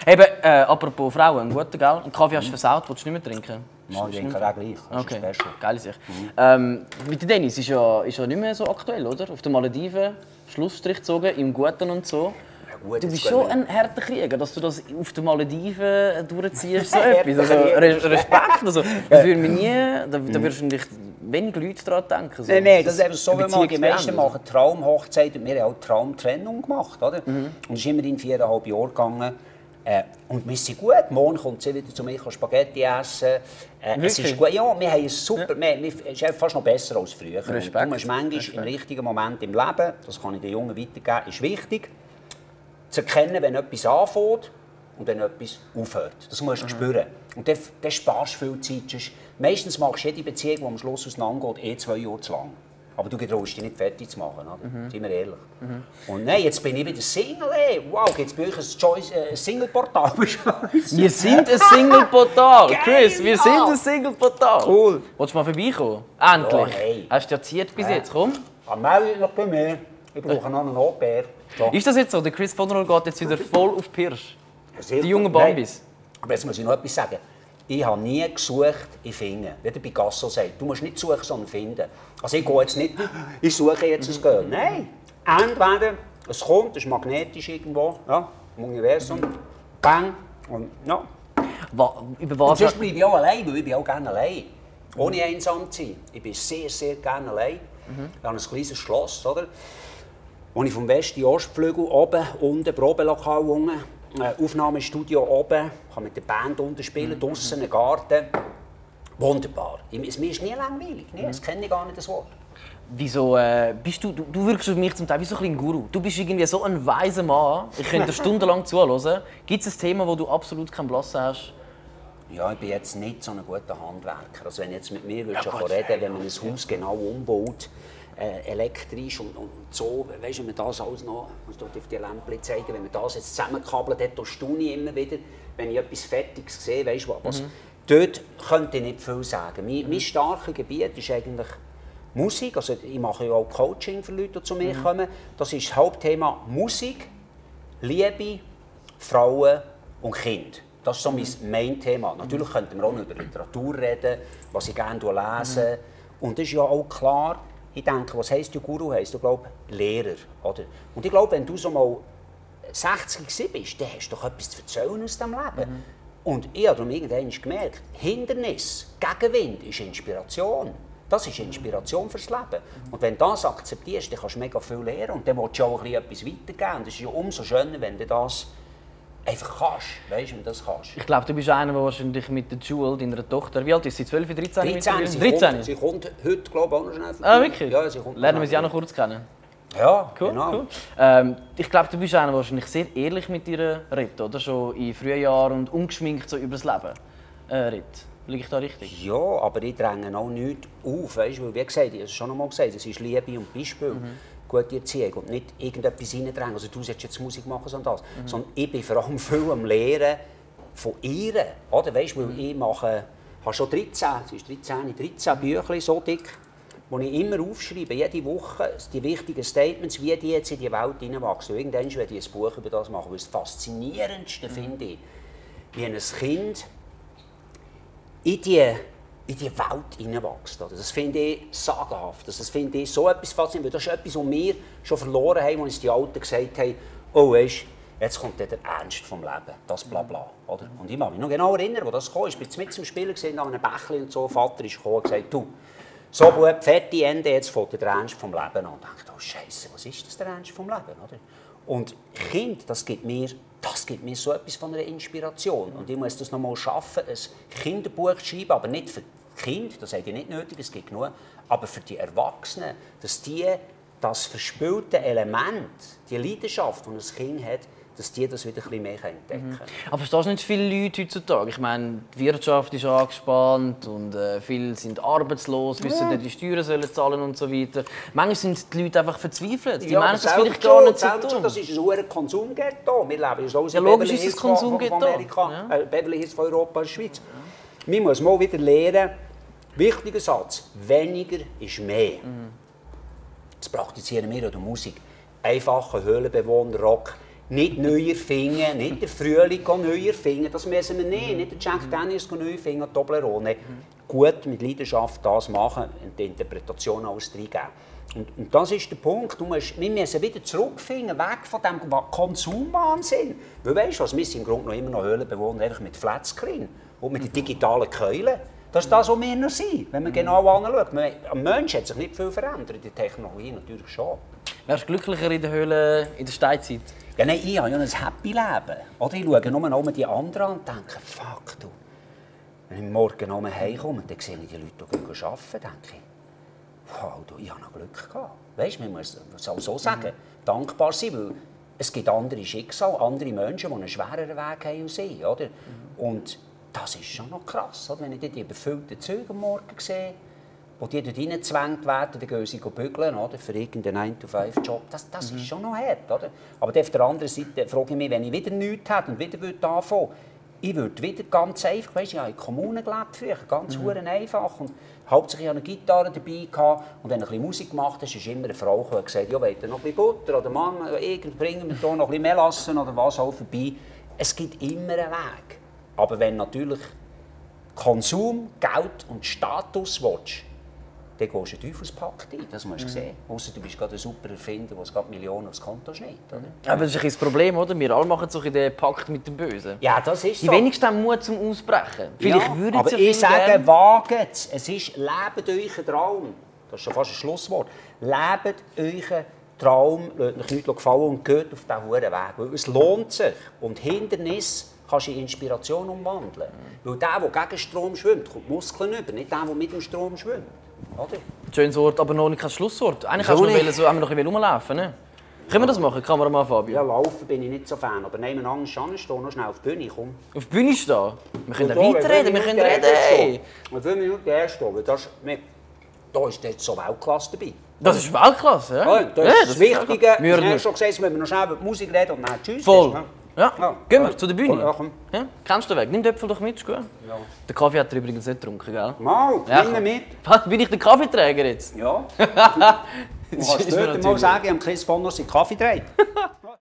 Eben, apropos Frauen, ein guter, gell? Ein Kaffee hast du versaut, willst du nicht mehr trinken? Nein, ich trinke auch gleich. Das okay, ist special. geile Sache. Mit Dennis ist ja nicht mehr so aktuell, oder? Auf den Malediven, Schlussstrich gezogen, im Guten und so. Ja, gut, du bist schon ein harter Krieger, dass du das auf den Malediven durchziehst, so etwas. Also, Respekt, also, da würdest du nicht wenig Leute daran denken. So. Nein, das ist eben so, wenn die meisten machen Traumhochzeit und wir haben auch Traumtrennung gemacht, oder? Und es ist immerhin 4,5 Jahre gegangen. Und wir sind gut. Morgen kommt sie wieder zu mir Spaghetti essen. Es ist gut. Ja, wir haben es super. Es ist fast noch besser als früher. Respekt. Du musst manchmal im richtigen Moment im Leben, das kann ich den Jungen weitergeben, ist wichtig, zu erkennen, wenn etwas anfängt und wenn etwas aufhört. Das musst du spüren. Und dann sparst du viel Zeit. Meistens machst du jede Beziehung, die am Schluss auseinandergeht, 2 Jahre zu lang. Aber du getraust dich nicht fertig zu machen, oder? Seien wir ehrlich. Und nein, jetzt bin ich wieder Single. Ey. Wow, gibt es bei euch ein Single-Portal? Wir sind ein Single-Portal, Chris. Wir sind ein Single-Portal. Cool. Willst du mal vorbeikommen? Endlich. Ja, hey. Hast du erzielt bis jetzt? Komm. Melde dich noch bei mir. Ich brauche noch einen Au-pair. So. Ist das jetzt so? Der Chris von Roll geht jetzt wieder voll auf Pirsch. Ja, die jungen Bambis. Nein. Aber jetzt muss ich noch etwas sagen. Ich habe nie gesucht, ich finde. Wie der Picasso sagt, du musst nicht suchen, sondern finden. Also ich gehe jetzt nicht, ich suche jetzt ein Girl. Nein, entweder es kommt, es ist magnetisch irgendwo, ja, im Universum, bang, und ja. Über was? Und sonst bleibe ich auch allein, weil ich bin auch gerne allein. Ohne einsam zu sein. Ich bin sehr, sehr gerne allein. Ich habe ein kleines Schloss, oder? Wo ich vom Westen Ostflügel oben, unten, Probelokal unten, Aufnahmestudio oben, kann mit der Band unterspielen, draussen einen Garten. Wunderbar. Mir ist nie langweilig. Nee, das kenne ich gar nicht, das Wort. Wieso bist du wirkst auf mich zum Teil wie so ein Guru. Du bist irgendwie so ein weiser Mann. Ich könnte dir stundenlang zuhören. Gibt es ein Thema, wo du absolut keinen Blass hast? Ja, ich bin jetzt nicht so ein guter Handwerker. Also wenn jetzt mit mir reden, wenn man ein Haus genau umbaut, elektrisch und so, weißt du, wenn man das alles noch, ich muss dort auf die Lämpchen zeigen, wenn man das jetzt zusammenkabelt, dann staune ich immer wieder, wenn ich etwas Fertiges sehe, weißt du was. Dort könnte ich nicht viel sagen. Mein starkes Gebiet ist eigentlich Musik, also ich mache ja auch Coaching für Leute, die zu mir kommen. Das ist das Hauptthema Musik, Liebe, Frauen und Kind. Das ist so mein Main-Thema. Natürlich könnten wir auch noch über Literatur reden, was ich gerne lese. Und das ist ja auch klar, ich denke, was heisst du Guru? Heisst du, glaube Lehrer. Oder? Und ich glaube, wenn du so mal 60 bist, dann hast du doch etwas zu erzählen aus deinem Leben. Und ich habe darum irgendwann gemerkt, Hindernis, Gegenwind ist Inspiration. Das ist Inspiration fürs Leben. Und wenn du das akzeptierst, dann kannst du mega viel lernen. Und dann willst du auch etwas weitergeben. Und das ist ja umso schöner, wenn du das einfach kannst. Weißt du, wenn du das kannst. Ich glaube, du bist einer, der wahrscheinlich mit der Jewel, deiner Tochter, wie alt ist sie? 12, 13? 13. Sie kommt heute, glaube ich, auch noch schnell. Ah, wirklich? Ja, sie kommt. Lernen wir sie auch noch kurz kennen? Ja, cool, genau. Cool. Ich glaube, du bist einer, der wahrscheinlich sehr ehrlich mit dir redet, oder? Schon in frühen Jahren und ungeschminkt so über das Leben redet. Liege ich da richtig? Ja, aber ich dränge auch nichts auf. Weißt du? Wie gesagt, ich habe es schon einmal gesagt, es ist Liebe und Beispiel. Gute Erziehung und nicht irgendetwas reindrängen. Also du sollst jetzt Musik machen, sondern das. Sondern ich bin vor allem viel am Lehren von ihr. Oder? Weißt du, weil ich habe schon 13, sie ist 13 Bücher, so dick, wo ich immer aufschreibe, jede Woche, die wichtigen Statements, wie die jetzt in die Welt hineinwachsen. Irgendwann werde ich ein Buch über das machen, weil das Faszinierendste finde ich, wie ein Kind in die Welt hineinwächst. Das finde ich sagenhaft. Das finde ich so etwas faszinierend. Das ist etwas, was wir schon verloren haben, als die Alten gesagt haben, oh, weißt, jetzt kommt der Ernst vom Leben, das Blabla. Oder? Und ich kann mich noch genau erinnern, wo das kam. Ich war mit zum Spielen gesehen, an einem Bächlein und so. Vater ist gekommen und gesagt, du, so Bub, fertig, Ende, jetzt fängt der Ernst vom Leben an. Und ich dachte, oh Scheiße, was ist das, der Ernst vom Leben? Oder? Und Kind, das gibt mir so etwas von einer Inspiration. Und ich muss das noch mal schaffen, ein Kinderbuch zu schreiben, aber nicht für Kinder, das habe ich nicht nötig, es gibt genug, aber für die Erwachsenen, dass die das verspülte Element, die Leidenschaft, die ein Kind hat, dass die das wieder ein bisschen mehr entdecken können. Aber verstehst du nicht viele Leute heutzutage? Ich meine, die Wirtschaft ist angespannt und viele sind arbeitslos, wissen nicht, wie Steuern sollen zahlen und so weiter. Manchmal sind die Leute einfach verzweifelt. Die meinen das vielleicht gar nicht so tun. Das ist ein Konsumghetto. Wir leben so aus logisch ist es Konsumghetto. Beverly Hills von Europa und der Schweiz. Man muss mal wieder lernen, wichtiger Satz, weniger ist mehr. Das praktizieren wir in der Musik. Einfacher Höhlenbewohner, Rock. nicht neu erfinden, nicht der Frühling neu erfinden, das müssen wir nicht der Jack Daniels neu erfinden, Toblerone. Gut mit Leidenschaft das machen und die Interpretation alles reingeben. Und das ist der Punkt, wir müssen wieder zurückfinden, weg von diesem Konsumwahnsinn. Weil weißt du was, wir sind im Grunde noch immer noch Höhlenbewohner, einfach mit Flatscreen und mit den digitalen Keulen. Das ist das, was wir noch sind, wenn man genau anschaut. Am Menschen hat sich nicht viel verändert, die Technologie natürlich schon. Wärst du glücklicher in der Höhle in der Steinzeit? Ja, nein, ich habe ja ein Happy Leben. Oder ich schaue nur die anderen an und denke, fuck du. Wenn ich morgen noch heimkomme, dann sehe ich die Leute, die arbeiten, denke ich, wow, du, ich habe noch Glück gehabt. Weißt du, man muss auch so sagen, dankbar sein, weil es gibt andere Schicksale, andere Menschen, die einen schwereren Weg haben als ich, oder? Und das ist schon noch krass, oder? Wenn ich die befüllten Züge am Morgen sehe, wo die dort reingezwängt werden, dann gehen sie bügeln, oder? Für irgendeinen 9-to-5-Job. Das ist schon noch hart, oder? Aber auf der anderen Seite frage ich mich, wenn ich wieder nichts hätte und wieder anfangen würde, ich würde wieder ganz einfach, weißt, ich habe in der Kommune gelebt früher, ganz einfach. Und hauptsächlich hatte ich eine Gitarre dabei gehabt, und wenn du ein bisschen Musik gemacht hast, ist immer eine Frau gekommen und gesagt, ja, wollt ihr noch ein bisschen Butter oder Mann, bringen wir hier noch ein bisschen Melassen oder was auch vorbei. Es gibt immer einen Weg. Aber wenn natürlich Konsum, Geld und Status willst, dann gehst du einen Teufelspakt ein, das musst du sehen. Ausser du bist gerade ein super Erfinder, der gerade Millionen aufs Konto schneidet. Aber das ist das Problem, oder? Wir alle machen so den Pakt mit dem Bösen. Ja, das ist so. Die wenigsten haben Mut zum Ausbrechen. Vielleicht ja, würden aber sie ich sage, wagt es. Es ist, lebt euch einen Traum. Das ist schon fast ein Schlusswort. Lebt euch einen Traum, lasst euch nichts gefallen und geht auf diesen hohen Weg. Weil es lohnt sich. Und Hindernis kannst du in Inspiration umwandeln. Weil der gegen Strom schwimmt, kommt Muskeln über, nicht der mit dem Strom schwimmt. Oder? Schönes Wort, aber noch nicht kein Schlusswort. Eigentlich haben wir noch rumlaufen. Ne? Können wir das machen, Kameramann Fabio? Ja, laufen bin ich nicht so Fan, aber nebeneinander stehen, noch schnell auf die Bühne, komm. Auf die Bühne stehen? Wir können weiterreden, wir können reden. In 5 Minuten erst stehen, da ist jetzt so Weltklasse dabei. Das ist Weltklasse, ja? Ja, das ist das Wichtige. Wir haben schon gesagt, wir müssen noch schnell über die Musik reden und dann tschüss. Voll. Ja, gehen wir zu der Bühne. Ja, komm. Ja? Kennst du den Weg? Nimm den Äpfel doch mit, ist gut. Ja. Den Kaffee hat er übrigens nicht getrunken, gell? Mal, nimm ihn mit. Was, bin ich der Kaffeeträger jetzt? Ja. Du kannst später mal sagen, ich habe Chris von uns seinen Kaffee gedreht.